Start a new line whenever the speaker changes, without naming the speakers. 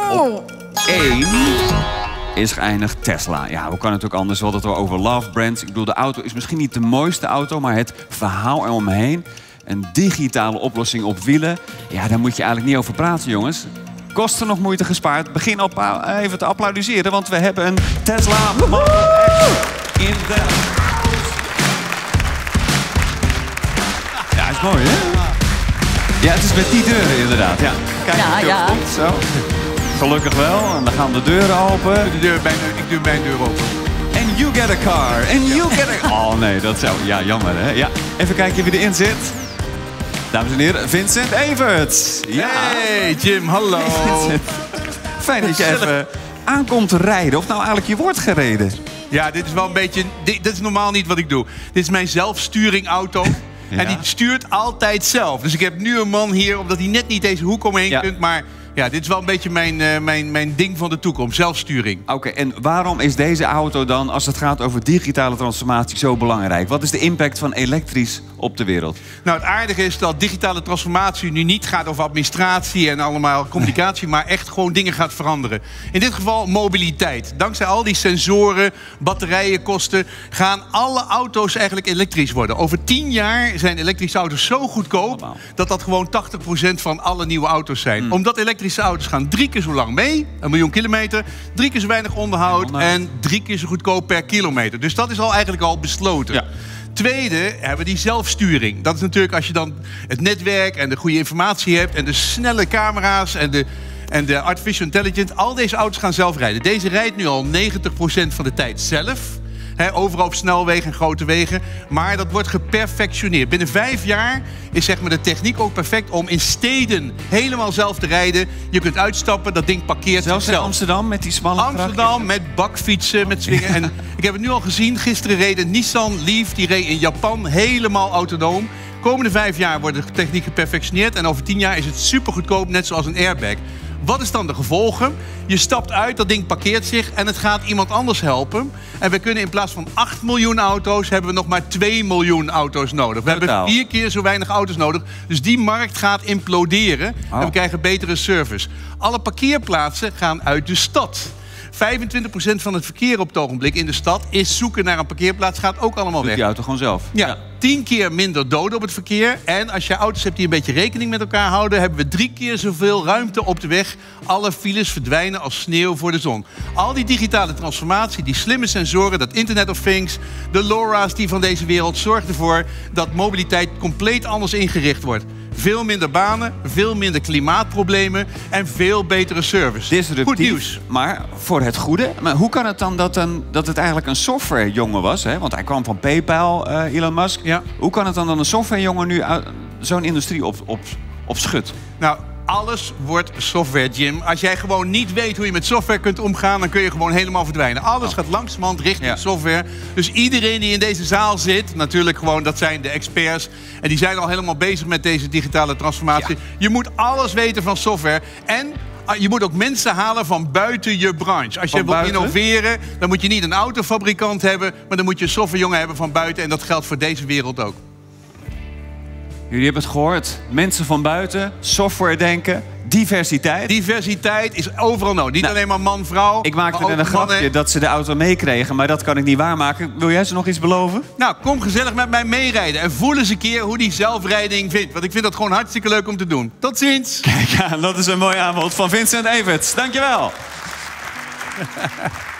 Op 1 is geëindigd Tesla. Ja, hoe kan het ook anders? We hadden het wel over love brands. Ik bedoel, de auto is misschien niet de mooiste auto, maar het verhaal eromheen. Een digitale oplossing op wielen. Ja, daar moet je eigenlijk niet over praten, jongens. Kosten nog moeite gespaard. Begin op even te applaudisseren, want we hebben een Tesla Model X in de... Ja, is mooi, hè? Ja, het is met die deuren inderdaad. Ja. Kijk,
ja.
Goed, zo. Gelukkig wel. En dan gaan de deuren open.
Ik doe mijn deur open.
And you get a car. And you get a... Oh nee, dat zou... Ja, jammer hè. Ja. Even kijken wie erin zit. Dames en heren, Vincent Everts. Ja.
Hey Jim, hallo.
Vincent. Fijn dat je even aankomt rijden. Of nou eigenlijk je wordt gereden.
Ja, dit is wel een beetje... Dit is normaal niet wat ik doe. Dit is mijn zelfsturingauto. Ja. En die stuurt altijd zelf. Dus ik heb nu een man hier, omdat hij net niet deze hoek omheen kunt. Maar ja, dit is wel een beetje mijn ding van de toekomst. Zelfsturing.
Oké, en waarom is deze auto dan, als het gaat over digitale transformatie, zo belangrijk? Wat is de impact van elektrisch op de wereld?
Nou, het aardige is dat digitale transformatie nu niet gaat over administratie en allemaal communicatie, maar echt gewoon dingen gaat veranderen. In dit geval mobiliteit. Dankzij al die sensoren, batterijenkosten, gaan alle auto's eigenlijk elektrisch worden. Over 10 jaar zijn elektrische auto's zo goedkoop dat dat gewoon 80% van alle nieuwe auto's zijn. Omdat elektrische auto's gaan 3 keer zo lang mee, 1 miljoen kilometer, 3 keer zo weinig onderhoud en 3 keer zo goedkoop per kilometer. Dus dat is eigenlijk al besloten. Ja. Tweede hebben we die zelfsturing. Dat is natuurlijk als je dan het netwerk en de goede informatie hebt en de snelle camera's en de artificial intelligence. Al deze auto's gaan zelf rijden. Deze rijdt nu al 90% van de tijd zelf. Overal op snelwegen en grote wegen. Maar dat wordt geperfectioneerd. Binnen 5 jaar is zeg maar de techniek ook perfect om in steden helemaal zelf te rijden. Je kunt uitstappen, dat ding parkeert
zelfs in Amsterdam met die smalle
Amsterdam met bakfietsen, met swingen. Ja. En ik heb het nu al gezien. Gisteren reed een Nissan Leaf, die reed in Japan helemaal autonoom. Komende 5 jaar wordt de techniek geperfectioneerd. En over 10 jaar is het super goedkoop, net zoals een airbag. Wat is dan de gevolgen? Je stapt uit, dat ding parkeert zich en het gaat iemand anders helpen. En we kunnen in plaats van 8 miljoen auto's, hebben we nog maar 2 miljoen auto's nodig. We hebben 4 keer zo weinig auto's nodig. Dus die markt gaat imploderen en we krijgen betere service. Alle parkeerplaatsen gaan uit de stad. 25% van het verkeer op het ogenblik in de stad is zoeken naar een parkeerplaats. Gaat ook allemaal weg.
Die auto gewoon zelf.
Ja, 10 keer minder doden op het verkeer. En als je auto's hebt die een beetje rekening met elkaar houden, hebben we 3 keer zoveel ruimte op de weg. Alle files verdwijnen als sneeuw voor de zon. Al die digitale transformatie, die slimme sensoren, dat Internet of Things, de LoRa's die van deze wereld zorgen ervoor dat mobiliteit compleet anders ingericht wordt. Veel minder banen, veel minder klimaatproblemen en veel betere service.
Disruptief,
goed nieuws.
Maar voor het goede. Maar hoe kan het dan dat het eigenlijk een softwarejongen was? Hè? Want hij kwam van PayPal, Elon Musk. Ja. Hoe kan het dan dat een softwarejongen nu zo'n industrie op schudt?
Nou, alles wordt software, Jim. Als jij gewoon niet weet hoe je met software kunt omgaan, dan kun je gewoon helemaal verdwijnen. Alles gaat langzamerhand richting software. Dus iedereen die in deze zaal zit, natuurlijk gewoon, dat zijn de experts. En die zijn al helemaal bezig met deze digitale transformatie. Ja. Je moet alles weten van software. En je moet ook mensen halen van buiten je branche. Als je wilt innoveren, dan moet je niet een autofabrikant hebben, maar dan moet je een softwarejongen hebben van buiten. En dat geldt voor deze wereld ook.
Jullie hebben het gehoord. Mensen van buiten, software denken, diversiteit.
Diversiteit is overal nodig. Niet alleen maar man, vrouw.
Ik maakte net een grapje dat ze de auto meekregen, maar dat kan ik niet waarmaken. Wil jij ze nog iets beloven?
Nou, kom gezellig met mij meerijden. En voel eens een keer hoe die zelfrijding vindt. Want ik vind dat gewoon hartstikke leuk om te doen. Tot ziens.
Kijk aan, dat is een mooi aanbod van Vincent Everts. Dankjewel.